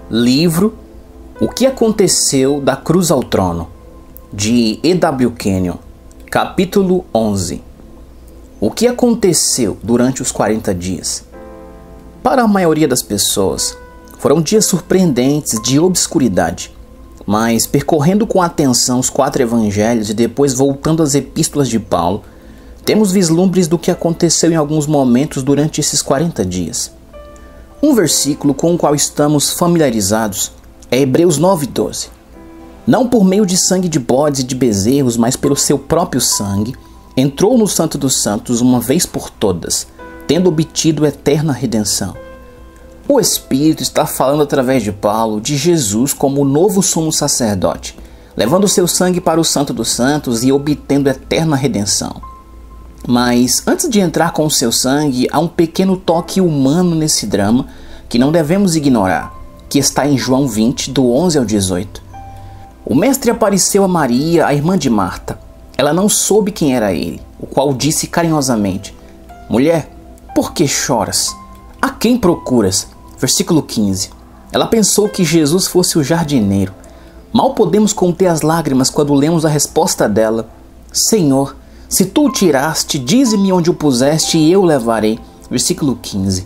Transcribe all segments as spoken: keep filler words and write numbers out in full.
Livro O que aconteceu da cruz ao trono, de E W Kenyon, capítulo onze. O que aconteceu durante os quarenta dias? Para a maioria das pessoas, foram dias surpreendentes de obscuridade, mas percorrendo com atenção os quatro evangelhos e depois voltando às epístolas de Paulo, temos vislumbres do que aconteceu em alguns momentos durante esses quarenta dias. Um versículo com o qual estamos familiarizados é Hebreus nove, doze. Não por meio de sangue de bodes e de bezerros, mas pelo seu próprio sangue, entrou no Santo dos Santos uma vez por todas, tendo obtido eterna redenção. O Espírito está falando através de Paulo de Jesus como o novo sumo sacerdote, levando seu sangue para o Santo dos Santos e obtendo eterna redenção. Mas antes de entrar com o seu sangue, há um pequeno toque humano nesse drama que não devemos ignorar, que está em João vinte, do onze ao dezoito. O mestre apareceu a Maria, a irmã de Marta. Ela não soube quem era ele, o qual disse carinhosamente: Mulher, por que choras? A quem procuras? Versículo quinze. Ela pensou que Jesus fosse o jardineiro. Mal podemos conter as lágrimas quando lemos a resposta dela: Senhor, se tu o tiraste, dize-me onde o puseste e eu o levarei. Versículo quinze.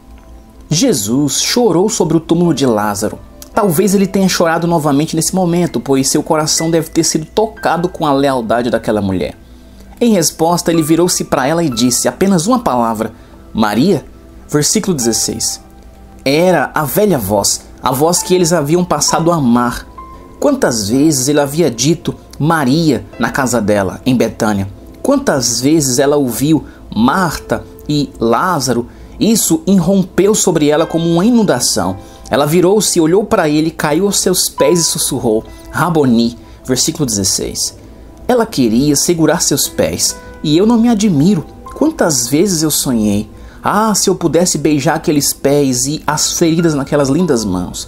Jesus chorou sobre o túmulo de Lázaro. Talvez ele tenha chorado novamente nesse momento, pois seu coração deve ter sido tocado com a lealdade daquela mulher. Em resposta, ele virou-se para ela e disse apenas uma palavra: Maria. Versículo dezesseis. Era a velha voz, a voz que eles haviam passado a amar. Quantas vezes ele havia dito Maria na casa dela, em Betânia? Quantas vezes ela ouviu Marta e Lázaro? Isso irrompeu sobre ela como uma inundação. Ela virou-se, olhou para ele, caiu aos seus pés e sussurrou: Raboni. Versículo dezesseis. Ela queria segurar seus pés, e eu não me admiro. Quantas vezes eu sonhei: ah, se eu pudesse beijar aqueles pés e as feridas naquelas lindas mãos.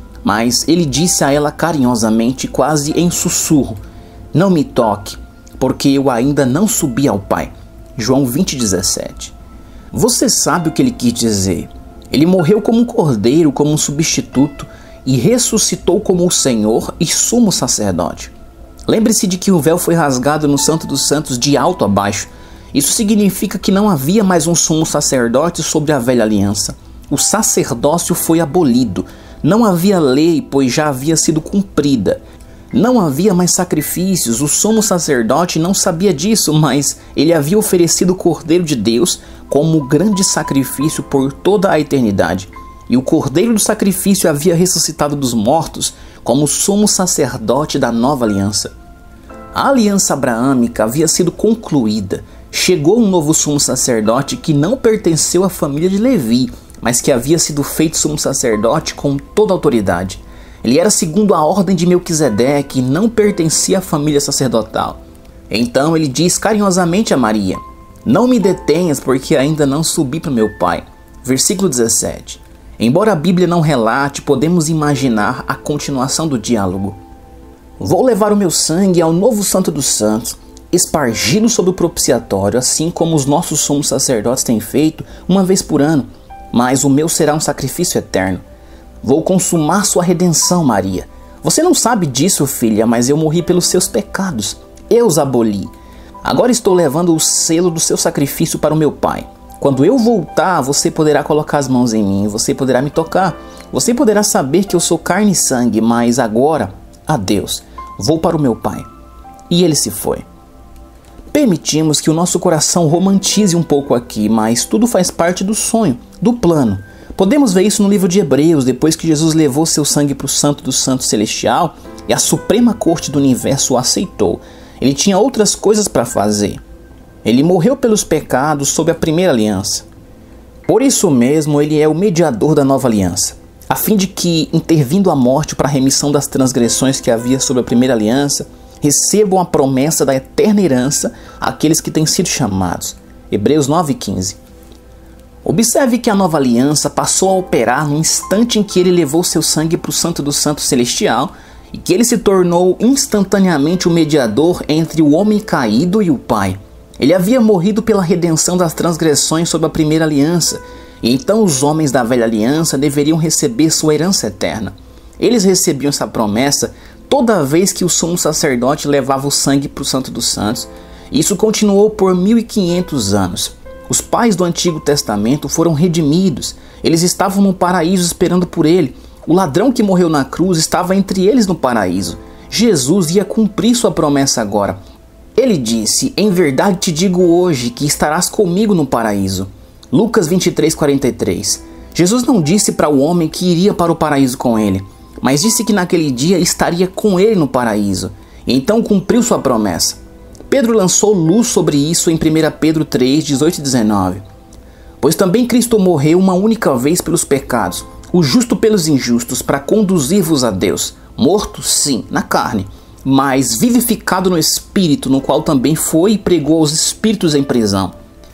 Mas ele disse a ela carinhosamente, quase em sussurro: Não me toque, porque eu ainda não subi ao Pai. João vinte, dezessete. Você sabe o que ele quis dizer. Ele morreu como um cordeiro, como um substituto, e ressuscitou como o Senhor e sumo sacerdote. Lembre-se de que o véu foi rasgado no Santo dos Santos de alto a baixo. Isso significa que não havia mais um sumo sacerdote sobre a velha aliança. O sacerdócio foi abolido. Não havia lei, pois já havia sido cumprida. Não havia mais sacrifícios. O sumo sacerdote não sabia disso, mas ele havia oferecido o Cordeiro de Deus como grande sacrifício por toda a eternidade. E o Cordeiro do sacrifício havia ressuscitado dos mortos como sumo sacerdote da nova aliança. A aliança abraâmica havia sido concluída. Chegou um novo sumo sacerdote que não pertenceu à família de Levi, mas que havia sido feito sumo sacerdote com toda a autoridade. Ele era segundo a ordem de Melquisedeque e não pertencia à família sacerdotal. Então ele diz carinhosamente a Maria: Não me detenhas, porque ainda não subi para meu Pai. Versículo dezessete. Embora a Bíblia não relate, podemos imaginar a continuação do diálogo. Vou levar o meu sangue ao novo Santo dos Santos, espargido sobre o propiciatório, assim como os nossos sumos sacerdotes têm feito uma vez por ano, mas o meu será um sacrifício eterno. Vou consumar sua redenção, Maria. Você não sabe disso, filha, mas eu morri pelos seus pecados. Eu os aboli. Agora estou levando o selo do seu sacrifício para o meu Pai. Quando eu voltar, você poderá colocar as mãos em mim, você poderá me tocar. Você poderá saber que eu sou carne e sangue, mas agora, adeus, vou para o meu Pai. E ele se foi. Permitimos que o nosso coração romantize um pouco aqui, mas tudo faz parte do sonho, do plano. Podemos ver isso no livro de Hebreus, depois que Jesus levou seu sangue para o Santo do Santo Celestial e a Suprema Corte do Universo o aceitou. Ele tinha outras coisas para fazer. Ele morreu pelos pecados sob a primeira aliança. Por isso mesmo, ele é o mediador da nova aliança, a fim de que, intervindo a morte para a remissão das transgressões que havia sob a primeira aliança, recebam a promessa da eterna herança àqueles que têm sido chamados. Hebreus nove, quinze. Observe que a nova aliança passou a operar no instante em que ele levou seu sangue para o Santo do Santo Celestial e que ele se tornou instantaneamente o mediador entre o homem caído e o Pai. Ele havia morrido pela redenção das transgressões sob a primeira aliança, E então os homens da velha aliança deveriam receber sua herança eterna. Eles recebiam essa promessa toda vez que o sumo sacerdote levava o sangue para o Santo dos Santos. Isso continuou por mil e quinhentos anos. Os pais do Antigo Testamento foram redimidos. Eles estavam no paraíso esperando por ele. O ladrão que morreu na cruz estava entre eles no paraíso. Jesus ia cumprir sua promessa agora. Ele disse: em verdade te digo hoje que estarás comigo no paraíso. Lucas vinte e três, quarenta e três. Jesus não disse para o homem que iria para o paraíso com ele, mas disse que naquele dia estaria com ele no paraíso. E então cumpriu sua promessa. Pedro lançou luz sobre isso em primeira Pedro três, dezoito e dezenove. Pois também Cristo morreu uma única vez pelos pecados, o justo pelos injustos, para conduzir-vos a Deus, morto sim, na carne, mas vivificado no Espírito, no qual também foi e pregou aos espíritos em prisão.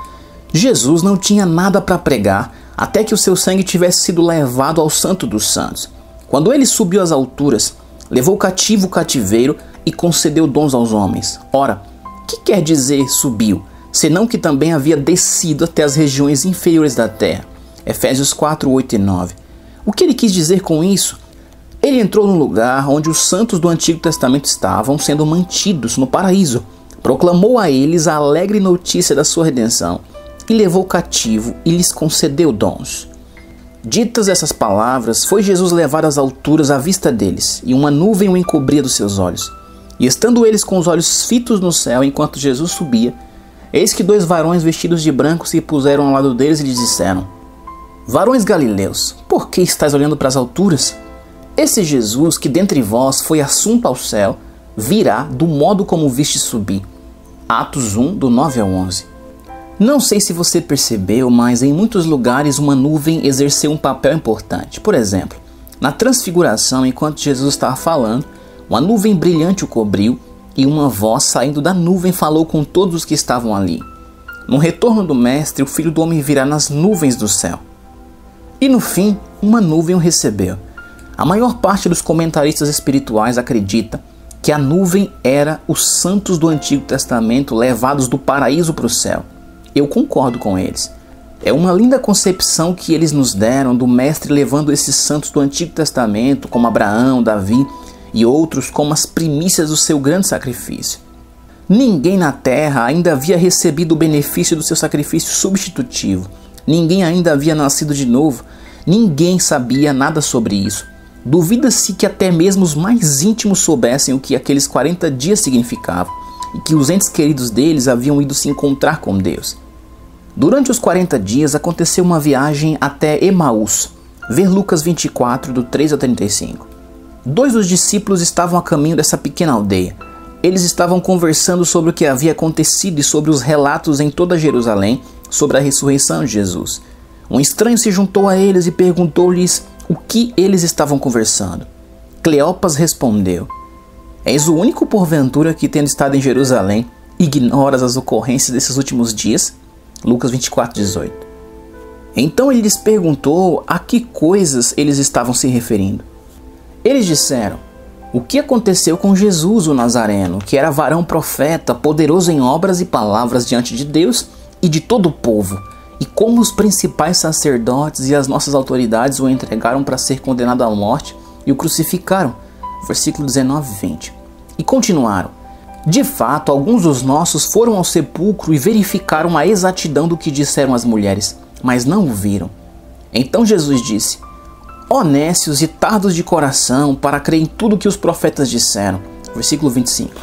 Jesus não tinha nada para pregar, até que o seu sangue tivesse sido levado ao Santo dos Santos. Quando ele subiu às alturas, levou cativo o cativeiro e concedeu dons aos homens. Ora, o que quer dizer subiu, senão que também havia descido até as regiões inferiores da terra? Efésios quatro, oito e nove. O que ele quis dizer com isso? Ele entrou no lugar onde os santos do Antigo Testamento estavam sendo mantidos no paraíso, proclamou a eles a alegre notícia da sua redenção e levou cativo e lhes concedeu dons. Ditas essas palavras, foi Jesus levado às alturas à vista deles, e uma nuvem o encobria dos seus olhos. E estando eles com os olhos fitos no céu enquanto Jesus subia, eis que dois varões vestidos de branco se puseram ao lado deles e lhes disseram: varões galileus, por que estáis olhando para as alturas? Esse Jesus que dentre vós foi assunto ao céu, virá do modo como viste subir. Atos um, do nove ao onze. Não sei se você percebeu, mas em muitos lugares uma nuvem exerceu um papel importante. Por exemplo, na transfiguração, enquanto Jesus estava falando, uma nuvem brilhante o cobriu e uma voz saindo da nuvem falou com todos os que estavam ali. No retorno do Mestre, o Filho do Homem virá nas nuvens do céu. E no fim, uma nuvem o recebeu. A maior parte dos comentaristas espirituais acredita que a nuvem era os santos do Antigo Testamento levados do paraíso para o céu. Eu concordo com eles. É uma linda concepção que eles nos deram do Mestre levando esses santos do Antigo Testamento, como Abraão, Davi e outros, como as primícias do seu grande sacrifício. Ninguém na terra ainda havia recebido o benefício do seu sacrifício substitutivo. Ninguém ainda havia nascido de novo. Ninguém sabia nada sobre isso. Duvida-se que até mesmo os mais íntimos soubessem o que aqueles quarenta dias significavam e que os entes queridos deles haviam ido se encontrar com Deus. Durante os quarenta dias aconteceu uma viagem até Emaús. Ver Lucas vinte e quatro, do três ao trinta e cinco. Dois dos discípulos estavam a caminho dessa pequena aldeia. Eles estavam conversando sobre o que havia acontecido e sobre os relatos em toda Jerusalém sobre a ressurreição de Jesus. Um estranho se juntou a eles e perguntou-lhes o que eles estavam conversando. Cleopas respondeu: és o único porventura que, tendo estado em Jerusalém, ignoras as ocorrências desses últimos dias? Lucas vinte e quatro, dezoito. Então ele lhes perguntou a que coisas eles estavam se referindo. Eles disseram: o que aconteceu com Jesus o Nazareno, que era varão profeta, poderoso em obras e palavras diante de Deus e de todo o povo, e como os principais sacerdotes e as nossas autoridades o entregaram para ser condenado à morte e o crucificaram. Versículo dezenove e vinte. E continuaram: de fato, alguns dos nossos foram ao sepulcro e verificaram a exatidão do que disseram as mulheres, mas não o viram. Então Jesus disse: ó nécios e tardos de coração, para crer em tudo que os profetas disseram. Versículo vinte e cinco.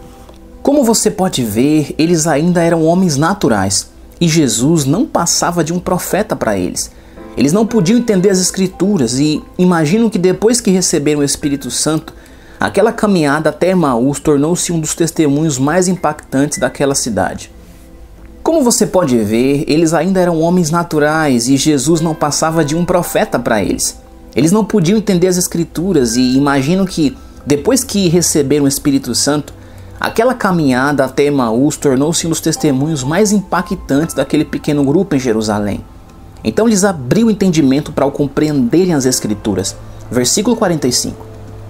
Como você pode ver, eles ainda eram homens naturais, e Jesus não passava de um profeta para eles. Eles não podiam entender as Escrituras e imaginam que depois que receberam o Espírito Santo, aquela caminhada até Emaús tornou-se um dos testemunhos mais impactantes daquela cidade. Como você pode ver, eles ainda eram homens naturais e Jesus não passava de um profeta para eles. Eles não podiam entender as Escrituras e imaginam que, depois que receberam o Espírito Santo, aquela caminhada até Emaús tornou-se um dos testemunhos mais impactantes daquele pequeno grupo em Jerusalém. Então lhes abriu o entendimento para o compreenderem as Escrituras. Versículo quarenta e cinco.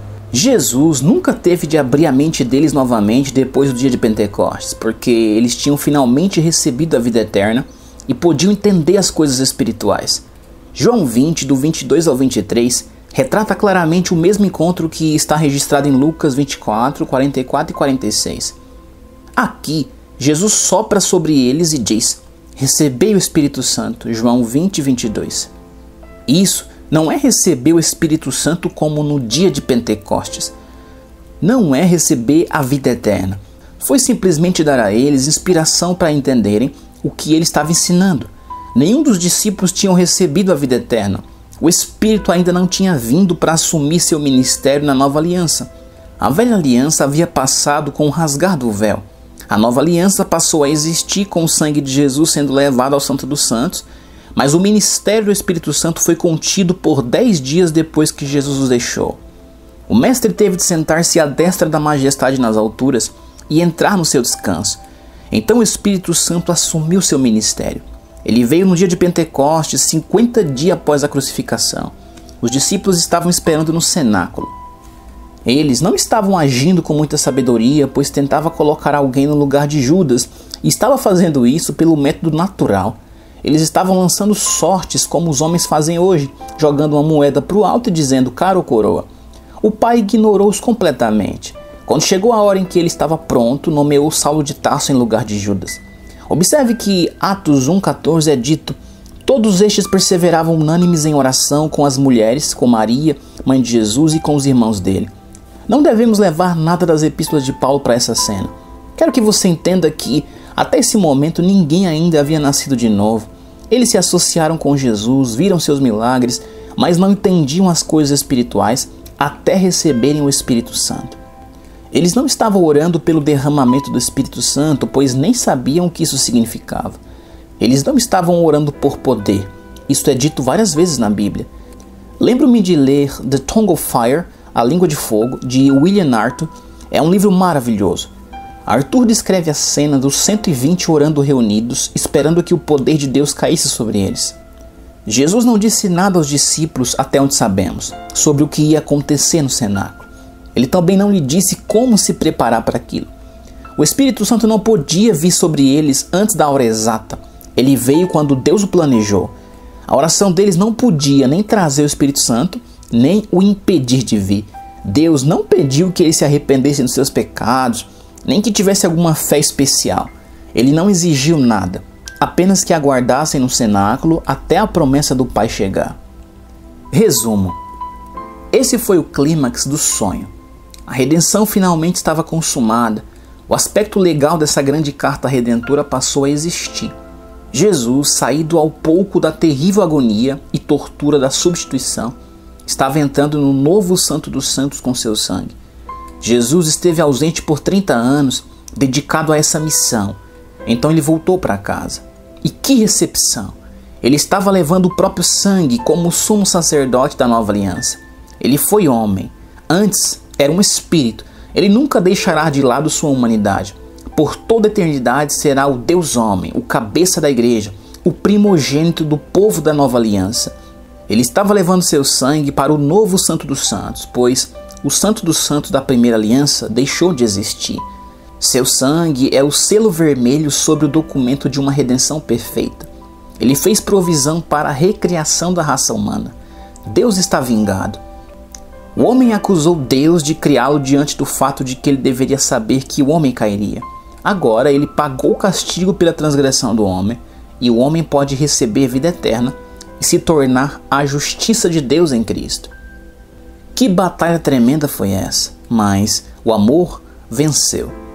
Jesus nunca teve de abrir a mente deles novamente depois do dia de Pentecostes, porque eles tinham finalmente recebido a vida eterna e podiam entender as coisas espirituais. João vinte, do vinte e dois ao vinte e três, retrata claramente o mesmo encontro que está registrado em Lucas vinte e quatro, quarenta e quatro e quarenta e seis. Aqui, Jesus sopra sobre eles e diz: recebei o Espírito Santo, João vinte, vinte e dois. Isso não é receber o Espírito Santo como no dia de Pentecostes. Não é receber a vida eterna. Foi simplesmente dar a eles inspiração para entenderem o que ele estava ensinando. Nenhum dos discípulos tinham recebido a vida eterna. O Espírito ainda não tinha vindo para assumir seu ministério na nova aliança. A velha aliança havia passado com o rasgar do véu. A nova aliança passou a existir com o sangue de Jesus sendo levado ao Santo dos Santos, mas o ministério do Espírito Santo foi contido por dez dias depois que Jesus os deixou. O Mestre teve de sentar-se à destra da majestade nas alturas e entrar no seu descanso. Então o Espírito Santo assumiu seu ministério. Ele veio no dia de Pentecostes, cinquenta dias após a crucificação. Os discípulos estavam esperando no cenáculo. Eles não estavam agindo com muita sabedoria, pois tentava colocar alguém no lugar de Judas, e estava fazendo isso pelo método natural. Eles estavam lançando sortes como os homens fazem hoje, jogando uma moeda para o alto e dizendo cara ou coroa. O pai ignorou-os completamente. Quando chegou a hora em que ele estava pronto, nomeou Saulo de Tarso em lugar de Judas. Observe que Atos um, quatorze é dito: todos estes perseveravam unânimes em oração com as mulheres, com Maria, mãe de Jesus, e com os irmãos dele. Não devemos levar nada das epístolas de Paulo para essa cena. Quero que você entenda que, até esse momento, ninguém ainda havia nascido de novo. Eles se associaram com Jesus, viram seus milagres, mas não entendiam as coisas espirituais até receberem o Espírito Santo. Eles não estavam orando pelo derramamento do Espírito Santo, pois nem sabiam o que isso significava. Eles não estavam orando por poder. Isso é dito várias vezes na Bíblia. Lembro-me de ler The Tongue of Fire, A Língua de Fogo, de William Arthur. É um livro maravilhoso. Arthur descreve a cena dos cento e vinte orando reunidos, esperando que o poder de Deus caísse sobre eles. Jesus não disse nada aos discípulos, até onde sabemos, sobre o que ia acontecer no cenáculo. Ele também não lhe disse como se preparar para aquilo. O Espírito Santo não podia vir sobre eles antes da hora exata. Ele veio quando Deus o planejou. A oração deles não podia nem trazer o Espírito Santo, nem o impedir de vir. Deus não pediu que eles se arrependessem dos seus pecados, nem que tivesse alguma fé especial. Ele não exigiu nada, apenas que aguardassem no cenáculo até a promessa do Pai chegar. Resumo. Esse foi o clímax do sonho. A redenção finalmente estava consumada. O aspecto legal dessa grande carta redentora passou a existir. Jesus, saído ao pouco da terrível agonia e tortura da substituição, estava entrando no novo Santo dos Santos com seu sangue. Jesus esteve ausente por trinta anos, dedicado a essa missão. Então ele voltou para casa. E que recepção! Ele estava levando o próprio sangue como o sumo sacerdote da nova aliança. Ele foi homem. Antes era um espírito. Ele nunca deixará de lado sua humanidade. Por toda a eternidade será o Deus homem, o cabeça da igreja, o primogênito do povo da nova aliança. Ele estava levando seu sangue para o novo Santo dos Santos, pois o Santo dos Santos da primeira aliança deixou de existir. Seu sangue é o selo vermelho sobre o documento de uma redenção perfeita. Ele fez provisão para a recriação da raça humana. Deus está vingado. O homem acusou Deus de criá-lo diante do fato de que ele deveria saber que o homem cairia. Agora ele pagou o castigo pela transgressão do homem, e o homem pode receber vida eterna e se tornar a justiça de Deus em Cristo. Que batalha tremenda foi essa, mas o amor venceu.